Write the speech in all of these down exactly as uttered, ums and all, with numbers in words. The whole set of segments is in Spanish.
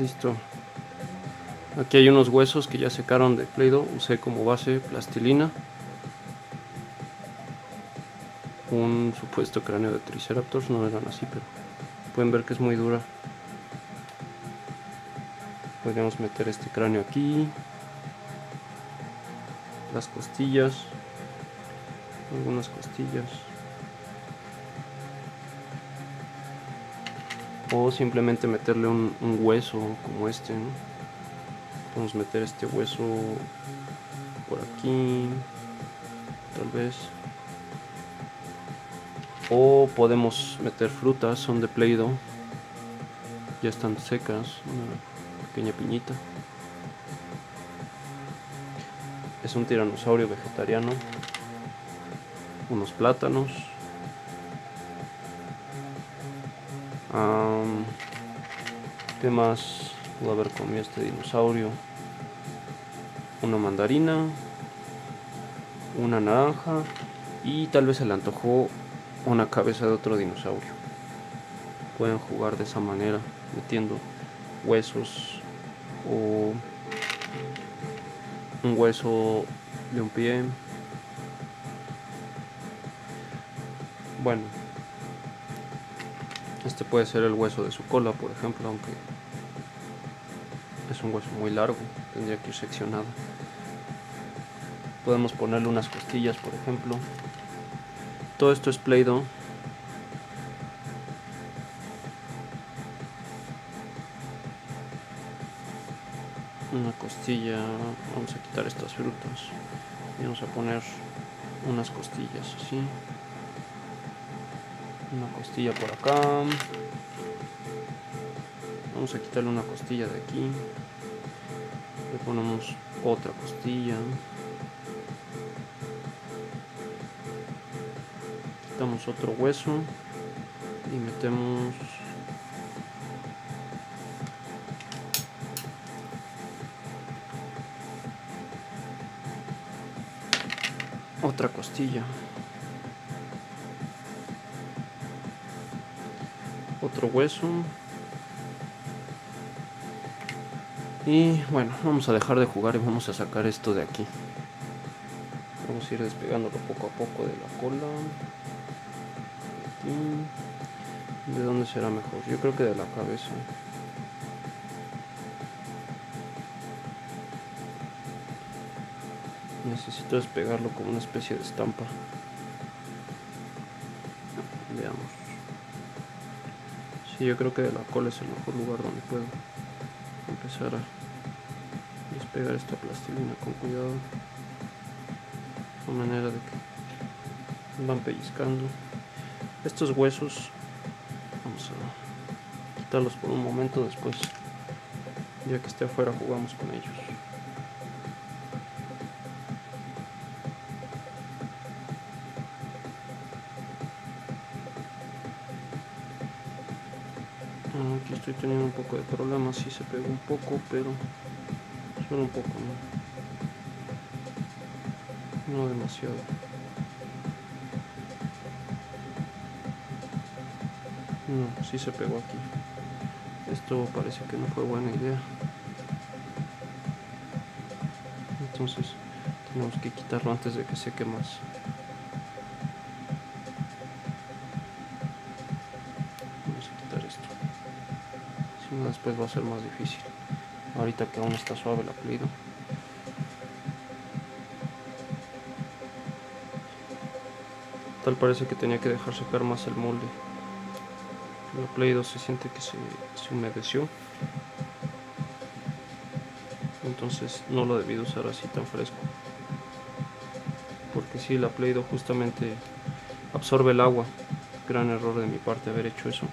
Listo. Aquí hay unos huesos que ya secaron de Play-Doh. Usé como base plastilina, un supuesto cráneo de Triceratops. No eran así, pero pueden ver que es muy dura. Podríamos meter este cráneo aquí, las costillas, algunas costillas, o simplemente meterle un, un hueso como este, ¿no? Podemos meter este hueso por aquí, tal vez, o podemos meter frutas. Son de Play-Doh, ya están secas, una pequeña piñita. Es un tiranosaurio vegetariano, unos plátanos, um, ¿qué más pudo haber comido este dinosaurio? Una mandarina, una naranja, y tal vez se le antojó una cabeza de otro dinosaurio. Pueden jugar de esa manera, metiendo huesos o un hueso de un pie. Bueno, este puede ser el hueso de su cola, por ejemplo, aunque es un hueso muy largo, tendría que ir seccionado. Podemos ponerle unas costillas, por ejemplo. Todo esto es Play-Doh. Una costilla. Vamos a quitar estas frutas y vamos a poner unas costillas así. Una costilla por acá. Vamos a quitarle una costilla de aquí. Le ponemos otra costilla. Quitamos otro hueso y metemos otra costilla, otro hueso, y bueno, vamos a dejar de jugar y vamos a sacar esto de aquí. Vamos a ir despegándolo poco a poco de la cola. Aquí. ¿De dónde será mejor? Yo creo que de la cabeza. Necesito despegarlo como una especie de estampa. Veamos. Sí, yo creo que de la cola es el mejor lugar donde puedo empezar a despegar esta plastilina con cuidado, de manera de que van pellizcando. Estos huesos vamos a quitarlos por un momento, después, ya que esté afuera, jugamos con ellos. Aquí estoy teniendo un poco de problemas, sí se pegó un poco, pero solo un poco, no, no demasiado. No, sí se pegó aquí. Esto parece que no fue buena idea. Entonces tenemos que quitarlo antes de que seque más. Vamos a quitar esto. Si no, después va a ser más difícil. Ahorita que aún está suave la Play-Doh. Tal parece que tenía que dejar secar más el molde. La Play-Doh se siente que se, se humedeció. Entonces no lo debí de usar así tan fresco. Porque si la Play-Doh justamente absorbe el agua. Gran error de mi parte haber hecho eso.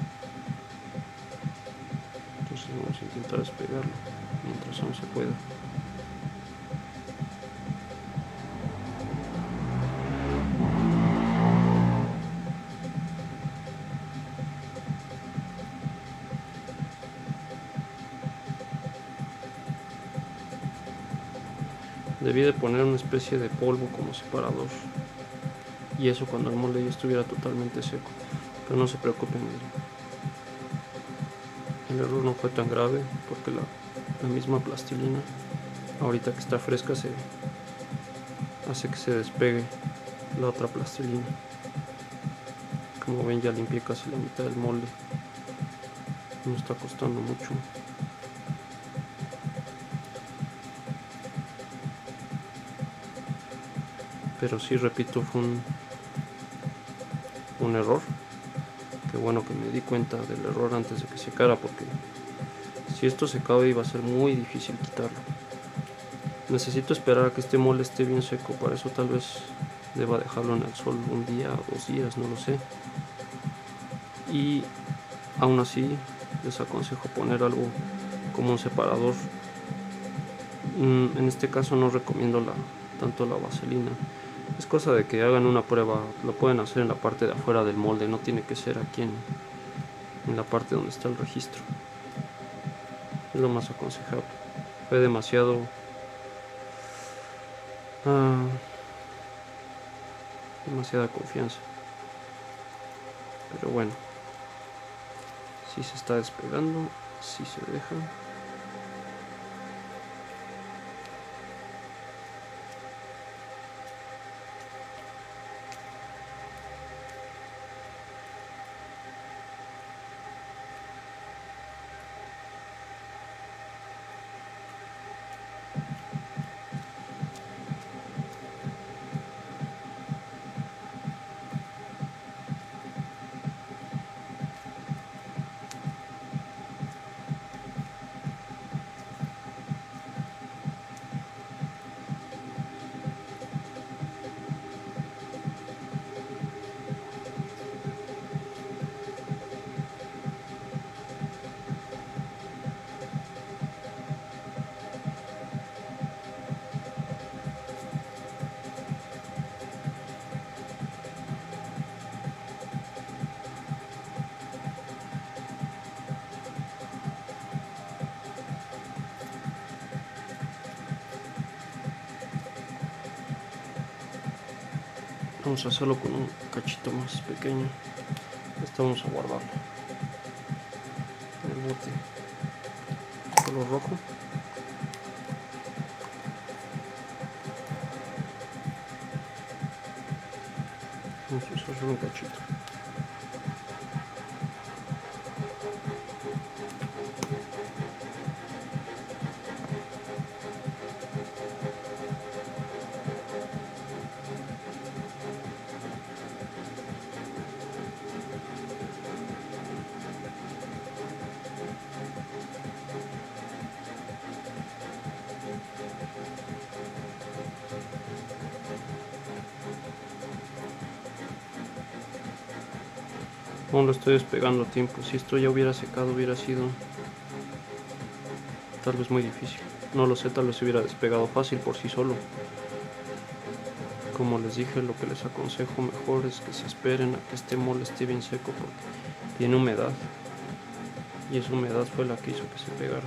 Entonces vamos a intentar despegarlo mientras aún se pueda. Debí de poner una especie de polvo como separador, y eso cuando el molde ya estuviera totalmente seco, pero no se preocupen, miren. El error no fue tan grave porque la, la misma plastilina, ahorita que está fresca, se hace que se despegue la otra plastilina. Como ven, ya limpié casi la mitad del molde. No está costando mucho. Pero sí, repito, fue un, un error. Qué bueno que me di cuenta del error antes de que secara, porque si esto secaba iba a ser muy difícil quitarlo. Necesito esperar a que este molde esté bien seco. Para eso tal vez deba dejarlo en el sol un día o dos días, no lo sé. Y aún así les aconsejo poner algo como un separador. En este caso no recomiendo la, tanto la vaselina. Es cosa de que hagan una prueba. Lo pueden hacer en la parte de afuera del molde, no tiene que ser aquí en, en la parte donde está el registro. Es lo más aconsejable. Fue demasiado ah, demasiada confianza. Pero bueno, si se está despegando, si se deja. Vamos a hacerlo con un cachito más pequeño. Esto vamos a guardarlo en el bote color rojo. Vamos a usar solo un cachito. Aún lo estoy despegando a tiempo. Si esto ya hubiera secado, hubiera sido tal vez muy difícil. No lo sé, tal vez hubiera despegado fácil por sí solo. Como les dije, lo que les aconsejo mejor es que se esperen a que este molde esté bien seco, porque tiene humedad. Y esa humedad fue la que hizo que se pegara.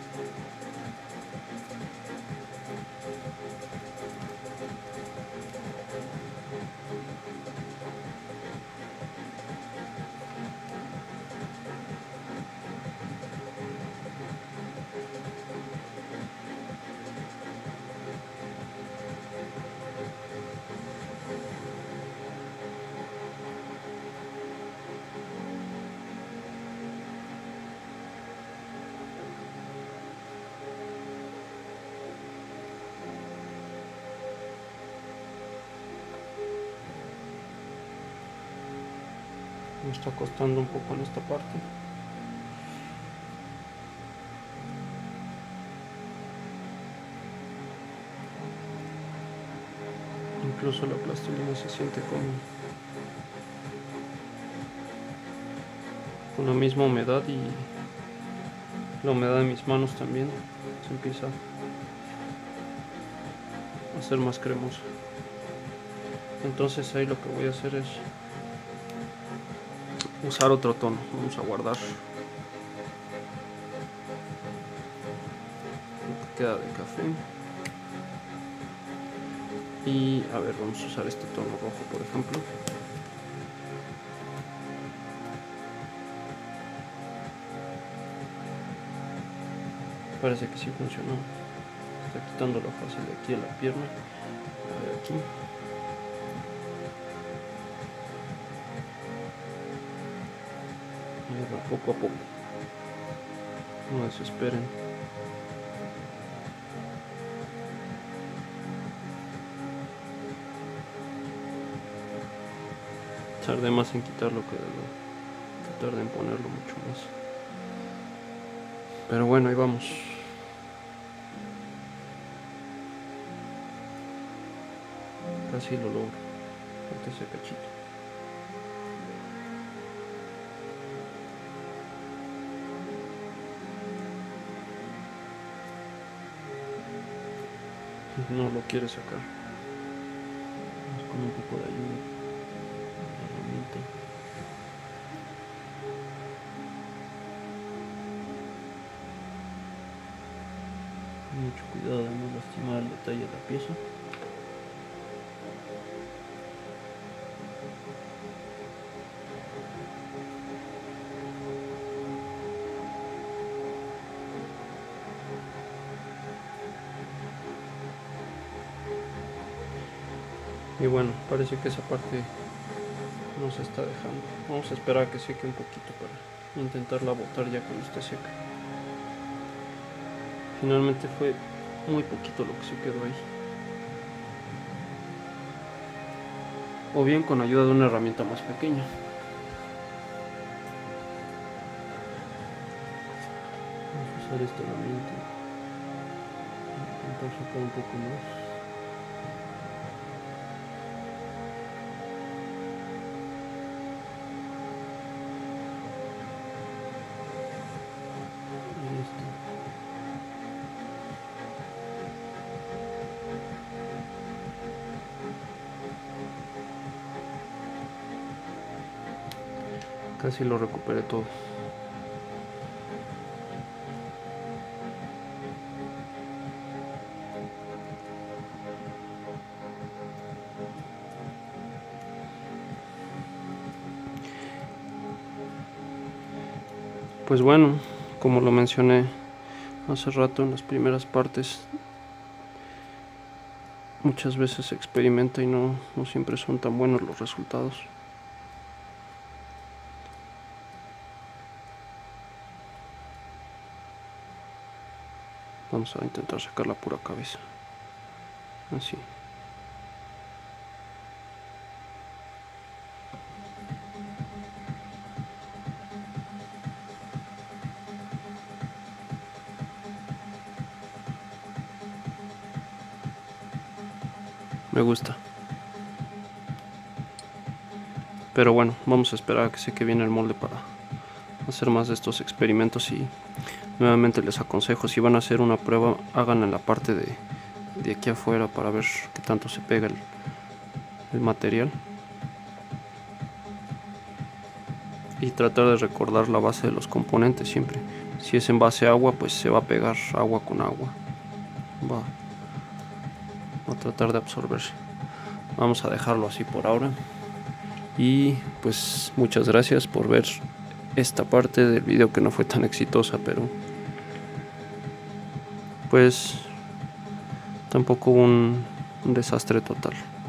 Me está costando un poco en esta parte. Incluso la plastilina se siente como con la misma humedad, y la humedad de mis manos también se empieza a hacer más cremosa. Entonces ahí lo que voy a hacer es usar otro tono. Vamos a guardar lo que queda de café. Y a ver, vamos a usar este tono rojo, por ejemplo. Parece que sí funcionó. Está quitando la fase de aquí a la pierna. A ver aquí. Ahí va, poco a poco. No desesperen. Tardé más en quitarlo que, de lo, que tardé en ponerlo mucho más. Pero bueno, ahí vamos. Casi lo logro. Falta ese cachito. No lo quiere sacar. Vamos con un poco de ayuda. La herramienta. Mucho cuidado de no lastimar el detalle de la pieza. Y bueno, parece que esa parte no se está dejando. Vamos a esperar a que seque un poquito para intentarla botar ya cuando esté seca. Finalmente fue muy poquito lo que se quedó ahí. O bien con ayuda de una herramienta más pequeña. Vamos a usar esta herramienta. Intentar sacar un poco más. Casi lo recuperé todo. Pues bueno, como lo mencioné hace rato en las primeras partes, muchas veces se experimenta y no, no siempre son tan buenos los resultados. Vamos a intentar sacar la pura cabeza. Así. Me gusta. Pero bueno, vamos a esperar a que seque bien el molde para hacer más de estos experimentos. Y nuevamente les aconsejo, si van a hacer una prueba, hagan en la parte de, de aquí afuera para ver qué tanto se pega el, el material. Y tratar de recordar la base de los componentes siempre. Si es en base a agua, pues se va a pegar agua con agua. Va, va a tratar de absorberse. Vamos a dejarlo así por ahora. Y pues muchas gracias por ver esta parte del video que no fue tan exitosa, pero pues tampoco un, un desastre total.